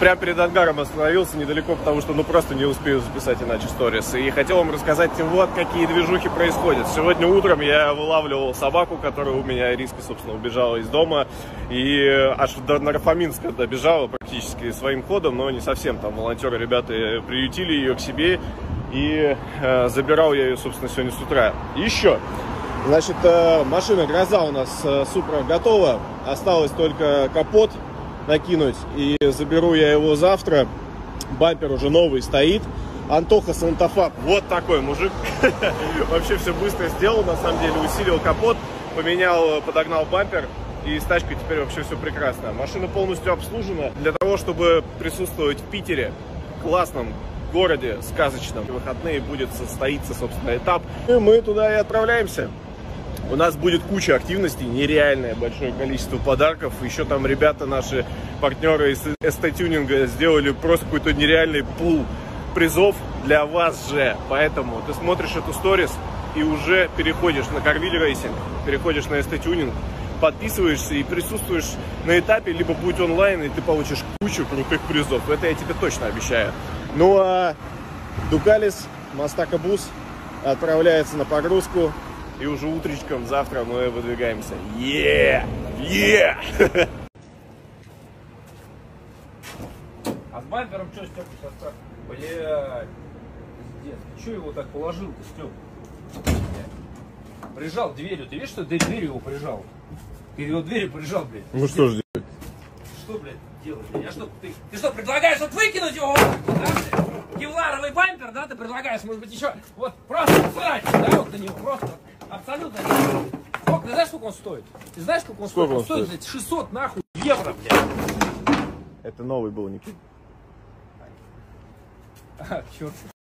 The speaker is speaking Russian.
прямо перед ангаром остановился недалеко, потому что ну просто не успею записать иначе сторис. И хотел вам рассказать, вот какие движухи происходят. Сегодня утром я вылавливал собаку, которая у меня, Риска, собственно, убежала из дома. И аж до Нарфаминска добежала практически своим ходом, но не совсем. Там волонтеры, ребята, приютили ее к себе. И забирал я ее, собственно, сегодня с утра. Еще. Значит, машина Гроза у нас Супра готова. Осталось только капот накинуть. И заберу я его завтра. Бампер уже новый стоит. Антоха Сантафа. Вот такой мужик. Вообще все быстро сделал. На самом деле усилил капот. Поменял, подогнал бампер. И с тачкой теперь вообще все прекрасно. Машина полностью обслужена. Для того, чтобы присутствовать в Питере, классном городе, сказочном, в выходные будет состоиться, собственно, этап. И мы туда и отправляемся. У нас будет куча активностей, нереальное большое количество подарков. Еще там ребята, наши партнеры из ST-тюнинга, сделали просто какой-то нереальный пул призов для вас же. Поэтому ты смотришь эту сторис и уже переходишь на Carville Racing, переходишь на ST-тюнинг, подписываешься и присутствуешь на этапе, либо будь онлайн, и ты получишь кучу крутых призов. Это я тебе точно обещаю. Ну а Дукалис, Мастака Бус отправляется на погрузку. И уже утречком завтра мы выдвигаемся. А с бампером что, Степа, сейчас так? Блядь, пиздец. Ты что его так положил-то, Степ? Прижал дверью. Ты видишь, что ты дверью его прижал? Ты его дверью прижал, блядь. Ну что ж делать? Что, блядь, делать? Я что, ты что, предлагаешь вот выкинуть его? Да, блядь? Кевларовый бампер, да, ты предлагаешь, может быть, еще вот просто срать, да, вот на него, просто абсолютно. Сколько, ты знаешь, сколько он стоит? Ты знаешь, сколько он стоит? Он стоит, блядь, 600 нахуй евро, блядь. Это новый был, Никит. А, черт.